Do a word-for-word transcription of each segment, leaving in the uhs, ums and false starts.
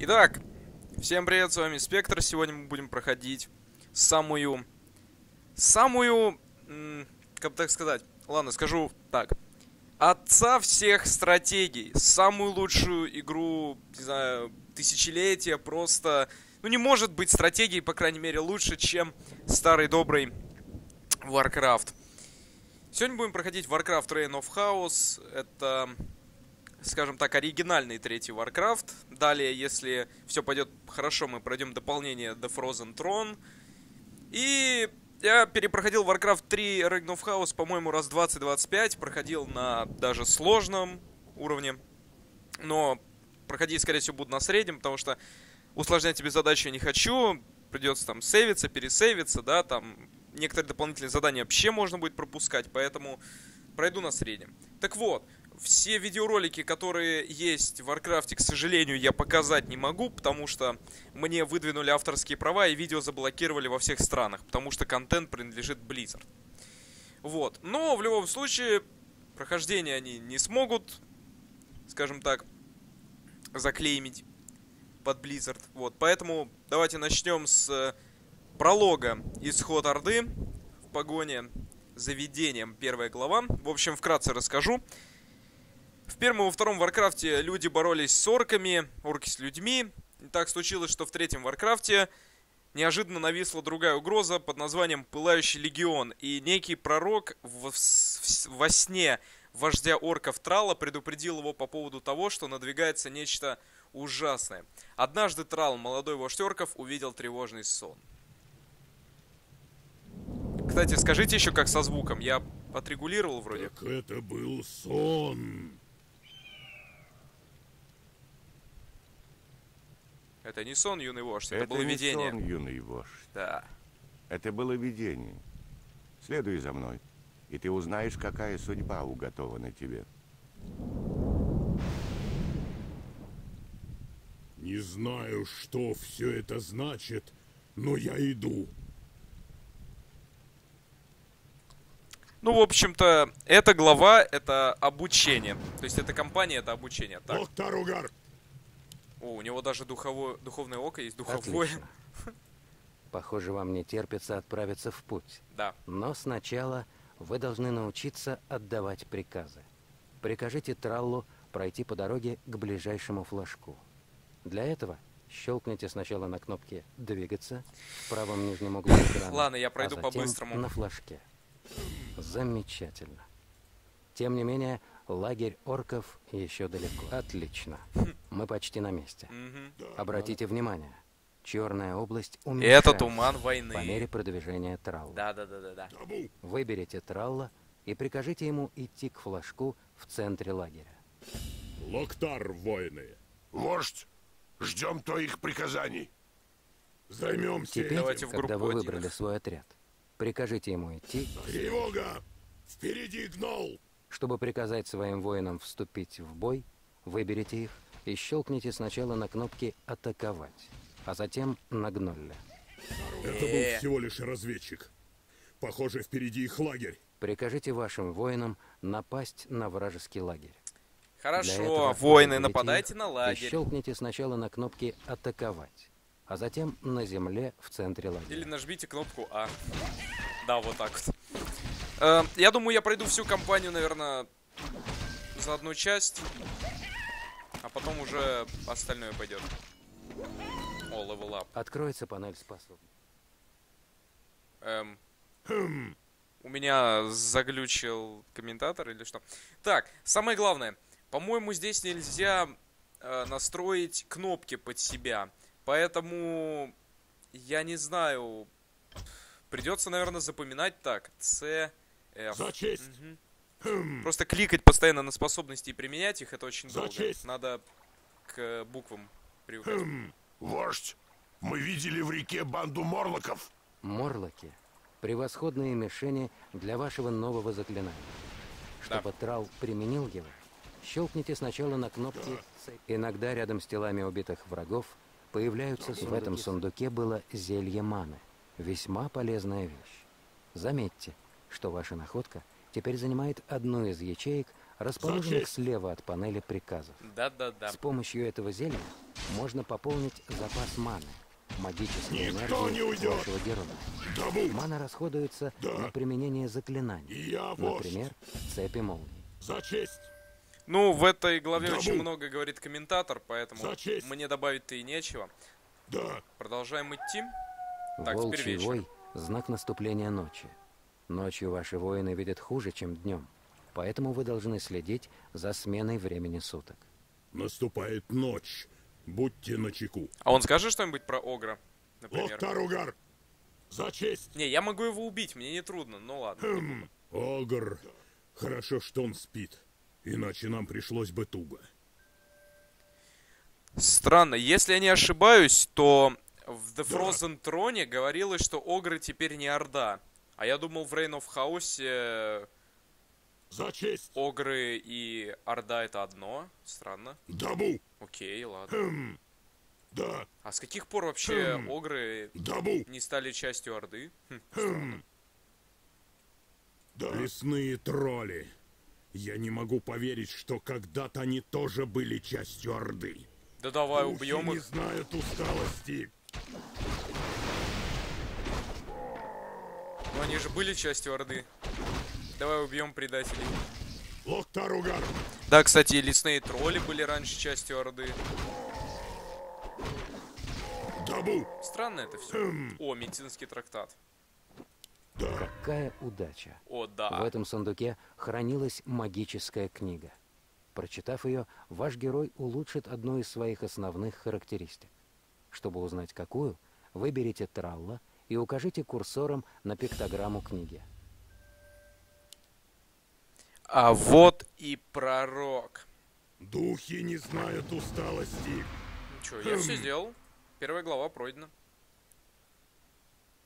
Итак, всем привет, с вами Спектр. Сегодня мы будем проходить самую... Самую... Как бы так сказать? Ладно, скажу так. Отца всех стратегий. Самую лучшую игру, не знаю, тысячелетия. Просто... Ну, не может быть стратегии, по крайней мере, лучше, чем старый добрый Warcraft. Сегодня будем проходить Warcraft Reign of Chaos. Это... скажем так, оригинальный третий Warcraft. Далее, если все пойдет хорошо, мы пройдем дополнение The Frozen Throne. И я перепроходил Warcraft три Reign of Chaos, по-моему, раз двадцать-двадцать пять. Проходил на даже сложном уровне. Но проходить, скорее всего, буду на среднем, потому что усложнять тебе задачу я не хочу. Придется там сейвиться, пересейвиться, да, там некоторые дополнительные задания вообще можно будет пропускать, поэтому пройду на среднем. Так вот, все видеоролики, которые есть в Warcraft, к сожалению, я показать не могу, потому что мне выдвинули авторские права и видео заблокировали во всех странах, потому что контент принадлежит Blizzard. Вот. Но в любом случае, прохождение они не смогут, скажем так, заклеймить под Blizzard. Вот. Поэтому давайте начнем с пролога «Исход Орды» в погоне за видением, первая глава. В общем, вкратце расскажу. В первом и во втором Варкрафте люди боролись с орками, орки с людьми. И так случилось, что в третьем Варкрафте неожиданно нависла другая угроза под названием Пылающий Легион. И некий пророк в, в, во сне вождя орков Трала предупредил его по поводу того, что надвигается нечто ужасное. Однажды Трал, молодой вождь орков, увидел тревожный сон. Кстати, скажите еще как со звуком. Я отрегулировал вроде. Так это был сон. Это не сон, юный вождь, это, это было не видение. Сон, юный вождь. Да. Это было видение. Следуй за мной, и ты узнаешь, какая судьба уготована тебе. Не знаю, что все это значит, но я иду. Ну, в общем-то, эта глава — это обучение. То есть эта компания — это обучение. Так. Доктор Угар! О, у него даже духовое, духовное око есть, духовое. Отлично. Похоже, вам не терпится отправиться в путь. Да. Но сначала вы должны научиться отдавать приказы. Прикажите Траллу пройти по дороге к ближайшему флажку. Для этого щелкните сначала на кнопке «Двигаться» в правом нижнем углу экрана. Ладно, я пройду а затем по-быстрому. на флажке. Замечательно. Тем не менее, лагерь орков еще далеко. Отлично. Мы почти на месте. Обратите внимание. Черная область уменьшается Это туман войны. по мере продвижения Тралла. Да, да, да, да, да. Выберите Тралла и прикажите ему идти к флажку в центре лагеря. Локтар, воины! Вождь, ждем твоих приказаний. Займемся Теперь, этим. Давайте в когда группу вы один. выбрали свой отряд, прикажите ему идти, Тревога! Впереди гнол! чтобы приказать своим воинам вступить в бой, выберите их и щелкните сначала на кнопке «Атаковать», а затем на гнолле. Это был всего лишь разведчик. Похоже, впереди их лагерь. Прикажите вашим воинам напасть на вражеский лагерь. Для Хорошо, этого воины, выберите нападайте их на и лагерь. щелкните сначала на кнопке «Атаковать», а затем на земле в центре лагеря. Или нажмите кнопку А. Да, вот так вот. Э, я думаю, я пройду всю кампанию, наверное, за одну часть. А потом уже остальное пойдет. О, левел ап. Откроется панель способностей. Эм, Хм. у меня заглючил комментатор или что? Так, самое главное. По-моему, здесь нельзя э, настроить кнопки под себя. Поэтому я не знаю. Придется, наверное, запоминать так. С, F. За честь! Мгм. Хм. Просто кликать постоянно на способности и применять их, это очень За долго. честь! Надо к буквам привыкать. Хм. Вождь, мы видели в реке банду морлоков. Морлоки — превосходные мишени для вашего нового заклинания. Да. Чтобы Трал применил его, щелкните сначала на кнопке «Ц». Иногда рядом с телами убитых врагов появляются сундуки. В этом сундуке было зелье маны. Весьма полезная вещь. Заметьте, что ваша находка теперь занимает одну из ячеек, расположенных слева от панели приказов. Да-да-да. С помощью этого зелья можно пополнить запас маны, магической Никто не энергии уйдет. вашего героя. Добу! Мана расходуется Да. на применение заклинаний, И я вождь. например, цепи молний. За честь! Ну, в этой главе Добу. очень много говорит комментатор, поэтому За честь. мне добавить-то и нечего. Да! Продолжаем идти. Так, теперь Волчий вечер. вой – знак наступления ночи. Ночью ваши воины видят хуже, чем днем, поэтому вы должны следить за сменой времени суток. Наступает ночь. Будьте начеку. А он скажет что-нибудь про Огра, например? Локтаругар! За честь! Не, я могу его убить, мне не трудно, ну ладно. Хм, Огр. Хорошо, что он спит. Иначе нам пришлось бы туго. Странно, если я не ошибаюсь, то в The Да. Frozen Throne говорилось, что Огры теперь не Орда. А я думал, в Reign of Chaos За честь! Огры и Орда это одно. Странно. Добу! Окей, ладно. Хм. Да! А с каких пор вообще Хм. Огры Добу! не стали частью Орды? Хм, Хм. Да. Лесные тролли. Я не могу поверить, что когда-то они тоже были частью Орды. Да давай Духи убьем не их. знают усталости. Но они же были частью Орды. Давай убьем предателей. Локтаругар! Да, кстати, и лесные тролли были раньше частью Орды. Добу! Странно это все. Хм. О, медицинский трактат. Да! Какая удача! О, В да. этом сундуке хранилась магическая книга. Прочитав ее, ваш герой улучшит одну из своих основных характеристик. Чтобы узнать какую, выберите Тралла и укажите курсором на пиктограмму книги. А вот и пророк. Духи не знают усталости. Ничего, я все сделал. Первая глава пройдена. Так.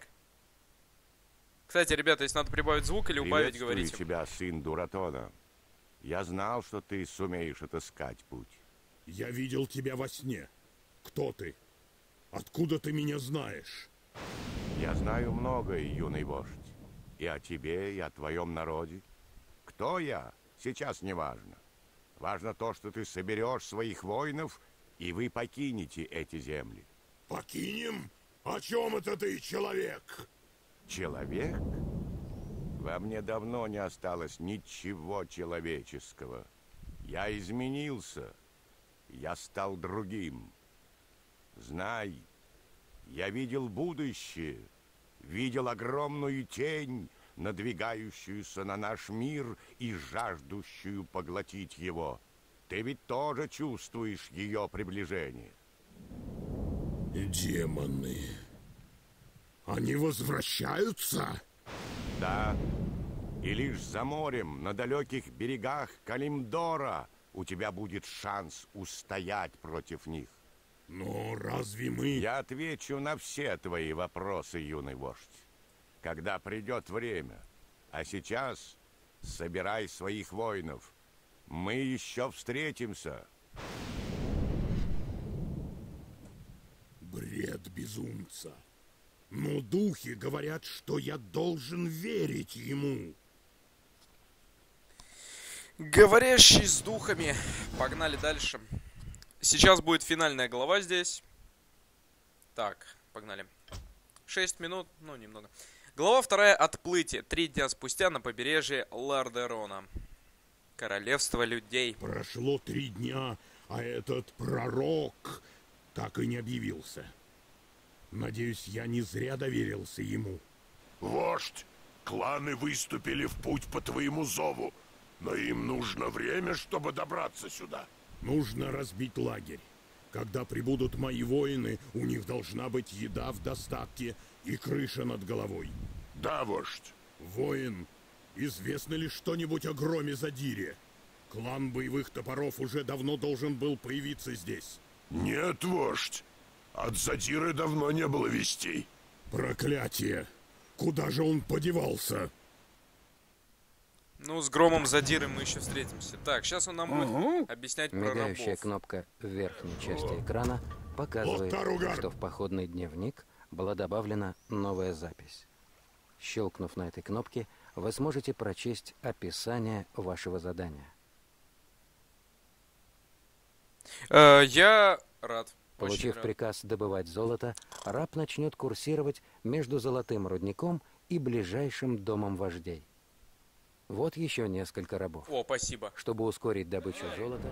Кстати, ребята, если надо прибавить звук или убавить, Приветствую говорите. тебя, сын Дуратона. Я знал, что ты сумеешь отыскать путь. Я видел тебя во сне. Кто ты? Откуда ты меня знаешь? Я знаю многое, юный вождь. И о тебе, и о твоем народе. Кто я, сейчас не важно. Важно то, что ты соберешь своих воинов, и вы покинете эти земли. Покинем? О чем это ты, человек? Человек? Во мне давно не осталось ничего человеческого. Я изменился. Я стал другим. Знай, я видел будущее, видел огромную тень, надвигающуюся на наш мир и жаждущую поглотить его. Ты ведь тоже чувствуешь ее приближение. Демоны. Они возвращаются? Да, и лишь за морем, на далеких берегах Калимдора, у тебя будет шанс устоять против них. Но разве мы... Я отвечу на все твои вопросы, юный вождь, когда придет время. А сейчас собирай своих воинов. Мы еще встретимся. Бред безумца. Но духи говорят, что я должен верить ему. Говорящий с духами. Погнали дальше. Сейчас будет финальная глава здесь. Так, погнали. Шесть минут, ну немного. Глава вторая. Отплытие. Три дня спустя на побережье Лардерона. Королевство людей. Прошло три дня, а этот пророк так и не объявился. Надеюсь, я не зря доверился ему. Вождь, кланы выступили в путь по твоему зову, но им нужно время, чтобы добраться сюда. Нужно разбить лагерь. Когда прибудут мои воины, у них должна быть еда в достатке и крыша над головой. Да, вождь. Воин, известно ли что-нибудь о громе Задире? Клан боевых топоров уже давно должен был появиться здесь. Нет, вождь. От Задиры давно не было вестей. Проклятие! Куда же он подевался? Ну, с громом Задиры мы еще встретимся. Так, сейчас он нам будет объяснять про Мигающая рабов. кнопка в верхней части экрана показывает, Локтаругар! что в походный дневник была добавлена новая запись. Щелкнув на этой кнопке, вы сможете прочесть описание вашего задания. Э, я рад. Очень Получив рад. приказ добывать золото, раб начнет курсировать между золотым рудником и ближайшим домом вождей. Вот еще несколько рабов. О, спасибо. Чтобы ускорить добычу золота,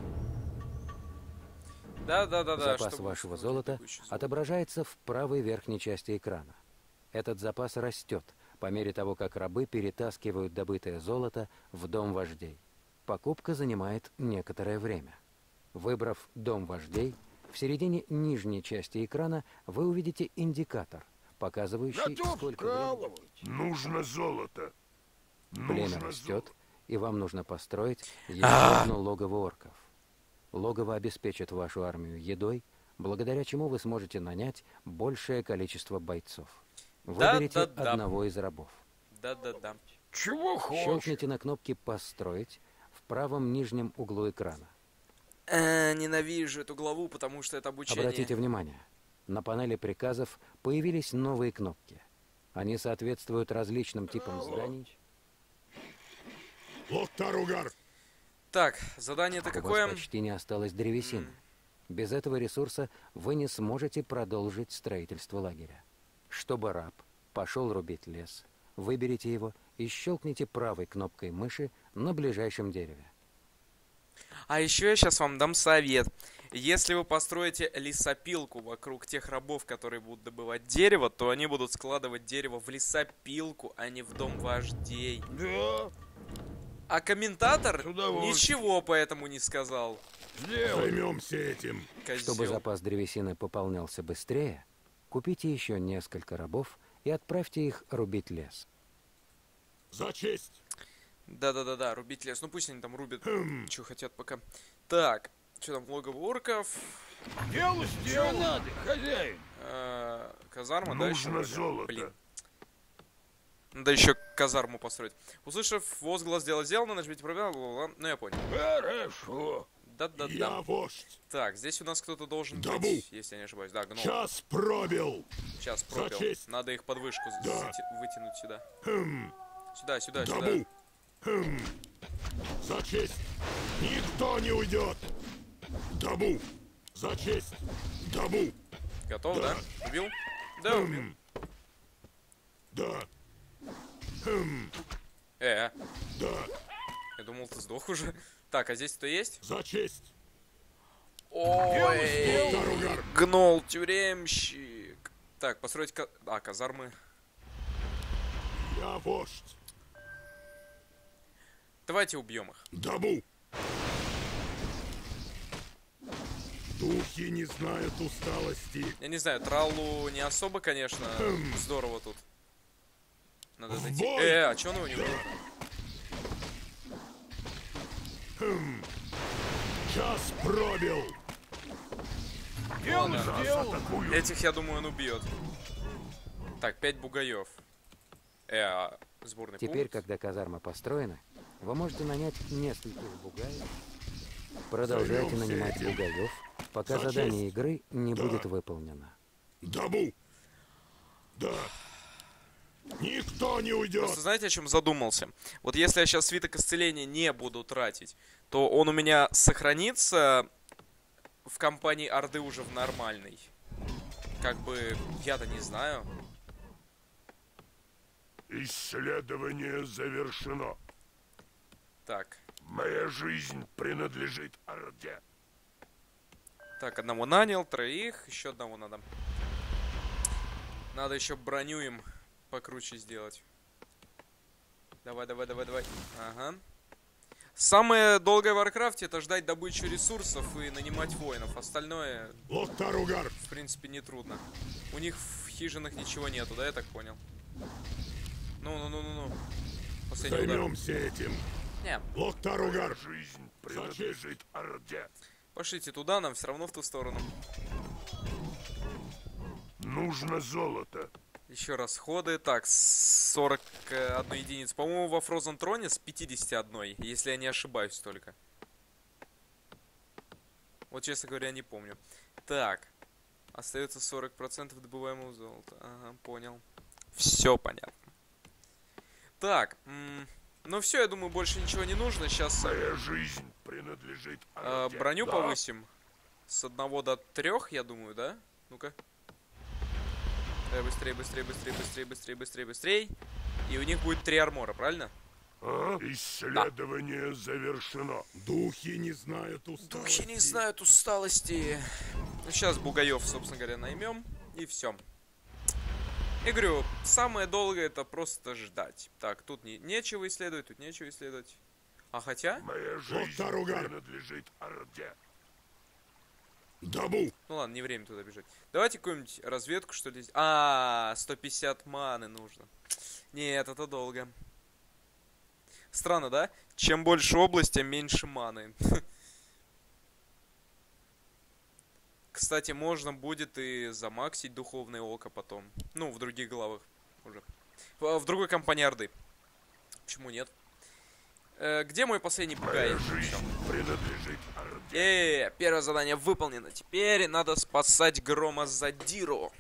Да-да-да-да. запас чтобы вашего ускорить золота добычу золота. отображается в правой верхней части экрана. Этот запас растет по мере того, как рабы перетаскивают добытое золото в дом вождей. Покупка занимает некоторое время. Выбрав дом вождей, в середине нижней части экрана вы увидите индикатор, показывающий, Готов сколько времени Нужно золото. племя Нужно растет, и вам нужно построить еще А. одно логово орков. Логово обеспечит вашу армию едой, благодаря чему вы сможете нанять большее количество бойцов. Выберите Да-да-да. одного из рабов. Да-да-да. Чего хочешь? Щелкните на кнопке «Построить» в правом нижнем углу экрана. Э, ненавижу эту главу, потому что это обучение. Обратите внимание, на панели приказов появились новые кнопки. Они соответствуют различным типам зданий. Локтаругар! Так, задание-то У вас какое? почти не осталось древесины. Без этого ресурса вы не сможете продолжить строительство лагеря. Чтобы раб пошел рубить лес, выберите его и щелкните правой кнопкой мыши на ближайшем дереве. А еще я сейчас вам дам совет. Если вы построите лесопилку вокруг тех рабов, которые будут добывать дерево, то они будут складывать дерево в лесопилку, а не в дом вождей. Да, А комментатор С удовольствием. ничего поэтому не сказал. сделай. Займемся этим. Козел. Чтобы запас древесины пополнялся быстрее, купите еще несколько рабов и отправьте их рубить лес. За честь! Да-да-да-да, рубить лес. Ну пусть они там рубят, Хм. что хотят пока. Так, что там, логово орков, Дело сделано. надо, хозяин? э, казарма, да, еще Нужно вроде? золото. Блин. Надо еще казарму построить. Услышав возглас «Дело сделано», нажмите пробел, бла-бла-бла. Ну я понял. Хорошо. Да-да-да. Я вождь. Так, здесь у нас кто-то должен Добу. быть, если я не ошибаюсь. Да, гном. Час пробил. Сейчас За пробил. честь. Надо их под вышку з- Да. зати- вытянуть сюда. Хм. Сюда, сюда, сюда. Добу. Хм. За честь. Никто не уйдет. Добу. За честь. Добу. Готов, Да. да? Убил? Да, убил. Хм. Да. Хм. Э, Да. я думал, ты сдох уже. Так, а здесь кто есть? За честь. Ой, Локтаругар. гнол, тюремщик. Так, построить ка... А, казармы. Я вождь. Давайте убьем их. Добу. Духи не знают усталости. Я не знаю, траллу не особо, конечно, здорово тут. Надо В дойти. бой! Э, а чё он его не убил? Час пробил. Дело сделано. Атакую. Этих, я думаю, он убьет. Так, пять бугаев. Э, а сборный Теперь, пункт. когда казарма построена, вы можете нанять нескольких бугаев. Продолжайте Займемся нанимать этим. бугаев, пока За задание честь. игры не Да. будет выполнено. Добу. Да. Никто не уйдет. Просто знаете, о чем задумался? Вот если я сейчас свиток исцеления не буду тратить, то он у меня сохранится в компании Орды уже в нормальной. Как бы, я-то не знаю. Исследование завершено. Так, Моя жизнь принадлежит Орде. так, одного нанял, троих, еще одного надо. Надо еще броню им покруче сделать. Давай, давай, давай, давай. Ага. Самое долгое в Варкрафте это ждать добычу ресурсов и нанимать воинов. Остальное, Локтаругар. в принципе, нетрудно. У них в хижинах ничего нету, да, я так понял? Ну-ну-ну-ну-ну. Последний удар. Займемся этим. Не, Моя Локтаругар. жизнь принадлежит Орде. пошлите туда, нам все равно в ту сторону. Нужно золото. Еще расходы. Так, сорок одна единиц. По-моему, во Frozen Throne с пятьдесят один, если я не ошибаюсь только. Вот, честно говоря, не помню. Так. Остается сорок процентов добываемого золота. Ага, понял. Все понятно. Так. м, Ну все, я думаю, больше ничего не нужно. Сейчас Моя жизнь принадлежит э, Орде. броню Да. повысим. с одного до трех, я думаю, да? Ну-ка. Давай быстрее, быстрее, быстрее, быстрее, быстрее, быстрее, быстрее. И у них будет три армора, правильно? А? Исследование завершено. Духи не знают усталости. Духи не знают усталости. Сейчас бугаев, собственно говоря, наймем. И все. Я говорю, самое долгое это просто ждать. Так, тут не, нечего исследовать, тут нечего исследовать. А хотя... Моя жизнь Таругар. принадлежит Орде. Дабу! Ну ладно, не время туда бежать. Давайте какую-нибудь разведку, что ли. А, сто пятьдесят маны нужно. Нет, это долго. Странно, да? Чем больше область, тем меньше маны. Кстати, можно будет и замаксить духовное око потом. Ну, в других главах уже. В, в другой компании Орды. Почему нет? Э, где мой последний бугай? Моя жизнь принадлежит Орде. Э, первое задание выполнено. Теперь надо спасать Грома Задиру.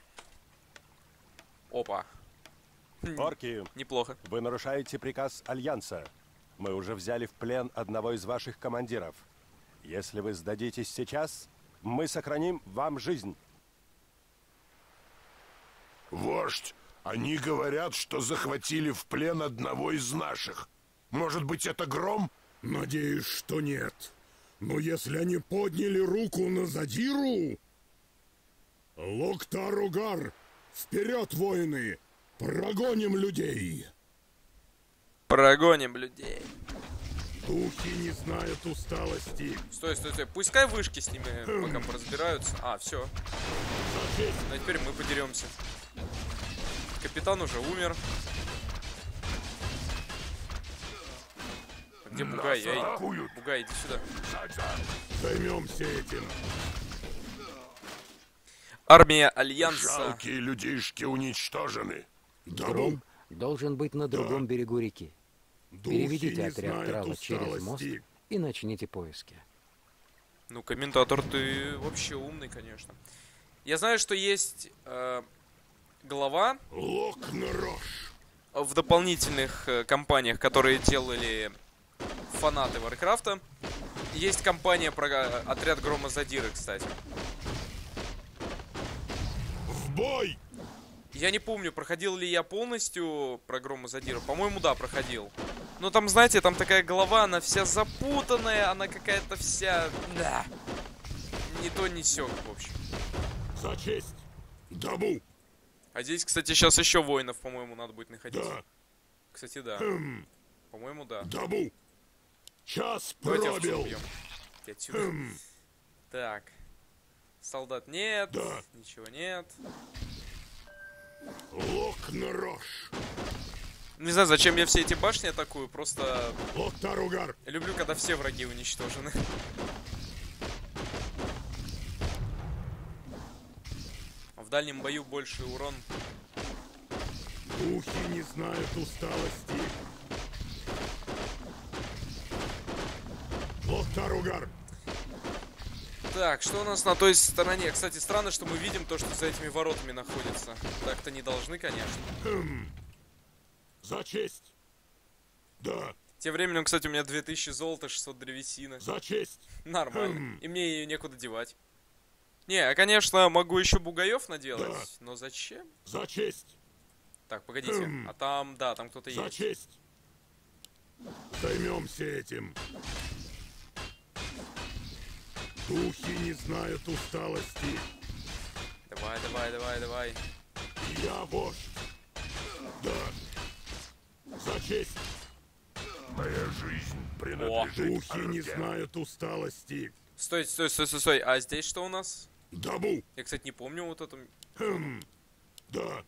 Опа. Хм, Орки, неплохо. вы нарушаете приказ Альянса. Мы уже взяли в плен одного из ваших командиров. Если вы сдадитесь сейчас, мы сохраним вам жизнь. Вождь, они говорят, что захватили в плен одного из наших. Может быть, это Гром? Надеюсь, что нет. Но если они подняли руку на Задиру... Локтаругар! Вперед, воины! Прогоним людей! Прогоним людей. Духи не знают усталости. Стой, стой, стой. Пускай вышки с ними пока поразбираются. А, все. Ну а теперь мы подеремся. Капитан уже умер. А где Бугай? Эй, атакуют. Бугай, иди сюда. Займемся этим. Армия Альянса. Жалкие людишки уничтожены. Дабу! Должен быть на другом берегу реки. Духи Переведите не отряд знают Трала через мост усталости. и начните поиски. Ну, комментатор, ты вообще умный, конечно. Я знаю, что есть э, глава Локнрош. в дополнительных э, компаниях, которые делали фанаты Варкрафта. Есть компания про э, отряд Грома Задиры, кстати. В бой! Я не помню, проходил ли я полностью про Грома Задира. По-моему, да, проходил. Но там, знаете, там такая голова, она вся запутанная, она какая-то вся... Да. Не то, не сёк, в общем. За честь! Дабу! А здесь, кстати, сейчас еще воинов, по-моему, надо будет находить. Да! Кстати, да. Хм. По-моему, да. Дабу! Час Давайте овцу пробил! убьем. И отсюда. Хм. Так. Солдат нет. Да. Ничего нет. Локнрош. Не знаю, зачем я все эти башни атакую. Просто Локтаругар. люблю, когда все враги уничтожены. В дальнем бою больше урон. Духи не знают усталости. Локтаругар. Так, что у нас на той стороне? Кстати, странно, что мы видим то, что за этими воротами находится. Так-то не должны, конечно. Хм. За честь! Да, Тем временем, кстати, у меня две тысячи золота, шестьсот древесины. за честь! Нормально. Хм. И мне ее некуда девать. Не, я, конечно, могу еще бугаев наделать, Да. но зачем? За честь! Так, погодите. Хм. А там, да, там кто-то За есть. честь! Займемся этим. Духи не знают усталости. Давай, давай, давай, давай. Я вождь. Да. За честь. Моя жизнь принадлежит Духи не Орде. знают усталости. Стой, стой, стой, стой, стой. А здесь что у нас? Дабу. Я, кстати, не помню вот это. Хм. Да.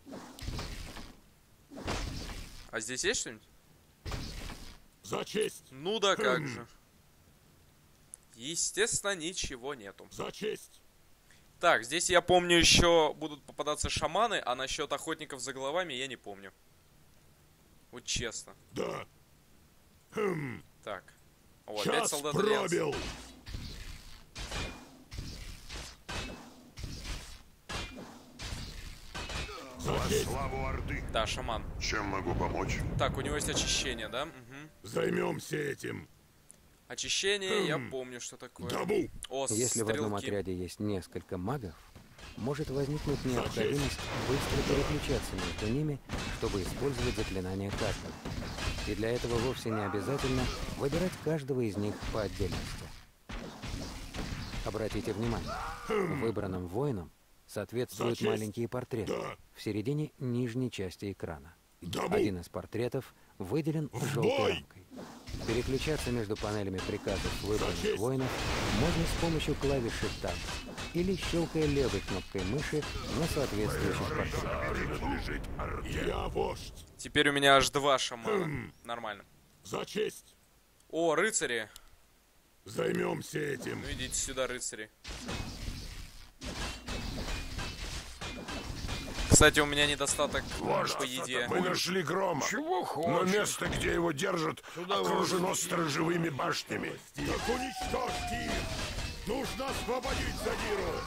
А здесь есть что-нибудь? За честь. Ну да, как Хм. же. Естественно, ничего нету. За честь. Так, здесь я помню еще будут попадаться шаманы, а насчет охотников за головами я не помню. Вот честно. Да. Хм. Так. О, опять Час солдат Альянса. пробил. За Во честь. славу Орды. Да, шаман. Чем могу помочь? Так, у него есть очищение, да? Угу. Займемся этим. Очищение, я помню, что такое. Табу! О, Если в одном стрелки. отряде есть несколько магов, может возникнуть необходимость быстро переключаться между ними, чтобы использовать заклинания каждого. И для этого вовсе не обязательно выбирать каждого из них по отдельности. Обратите внимание, выбранным воинам соответствуют За честь! маленькие портреты Да. в середине нижней части экрана. Табу! Один из портретов выделен В желтой бой! рамкой. Переключаться между панелями приказов выбранных честь! воинов можно с помощью клавиши Tab или щелкая левой кнопкой мыши на соответствующих портретах. Принадлежит Орде. Я вождь! Теперь у меня аж два шамана. Нормально. За честь! О, рыцари. Займемся этим! Ну идите сюда, рыцари. Кстати, у меня недостаток Вождь, по еде. мы нашли Грома. Чего хочешь? Но место, где его держат, окружено сторожевыми башнями. Так уничтожьте их! Нужно освободить Задиру!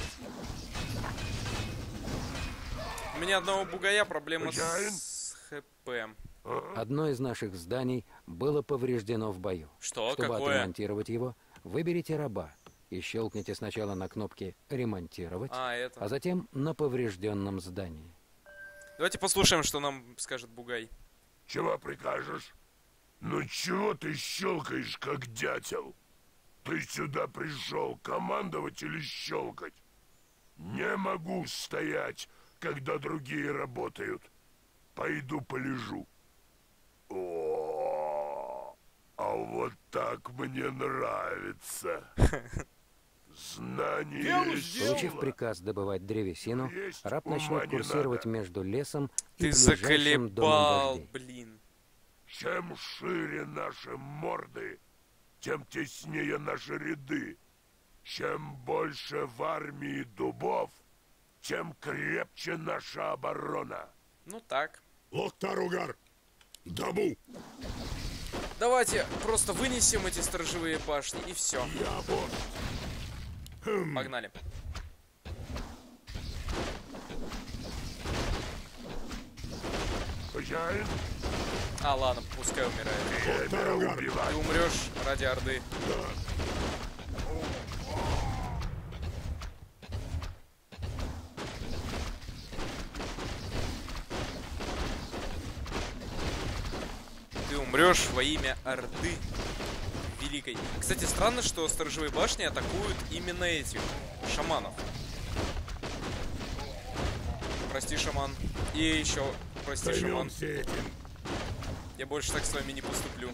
У меня одного бугая, проблема Хозяин? с ХП. Одно из наших зданий было повреждено в бою. Что? Чтобы Какое? отремонтировать его, выберите раба и щелкните сначала на кнопке «Ремонтировать», А, это. а затем на поврежденном здании. Давайте послушаем, что нам скажет бугай. Чего прикажешь? Ну чего ты щелкаешь, как дятел? Ты сюда пришел командовать или щелкать? Не могу стоять, когда другие работают. Пойду полежу. О, а вот так мне нравится. Знание есть Получив сила. приказ добывать древесину, Есть раб ума начнет не курсировать надо. между лесом и Ты ближайшим домом заколебал, вождей. блин. Чем шире наши морды, тем теснее наши ряды. Чем больше в армии дубов, тем крепче наша оборона. Ну так. Локтаругар! Табу! Давайте просто вынесем эти сторожевые башни и все. Я вождь! Погнали. Хозяин, А, ладно, пускай умирает. время Ты убивать. умрешь ради Орды. Ты умрешь во имя Орды Великой. Кстати, странно, что сторожевые башни атакуют именно этих шаманов. Прости, шаман. И еще, прости, шаман. Займемся этим! Я больше так с вами не поступлю.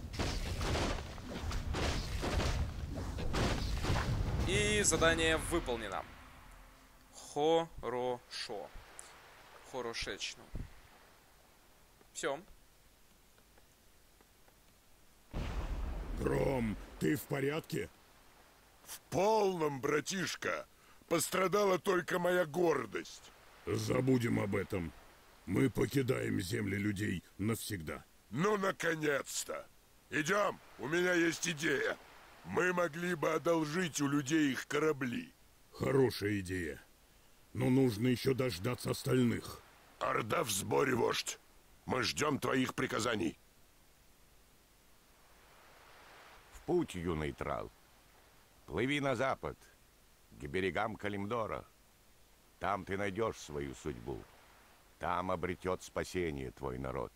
И задание выполнено. Хорошо. Хорошечно. Все. Гром, ты в порядке? В полном, братишка. Пострадала только моя гордость. Забудем об этом. Мы покидаем земли людей навсегда. Ну, наконец-то! Идем, у меня есть идея. Мы могли бы одолжить у людей их корабли. Хорошая идея. Но нужно еще дождаться остальных. Орда в сборе, вождь. Мы ждем твоих приказаний. В путь, юный трал. Плыви на запад, к берегам Калимдора. Там ты найдешь свою судьбу. Там обретет спасение твой народ.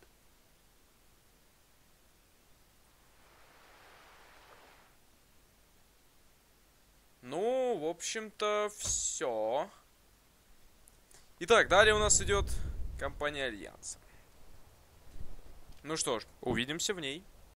Ну, в общем-то, все. Итак, далее у нас идет компания Альянса. Ну что ж, увидимся в ней.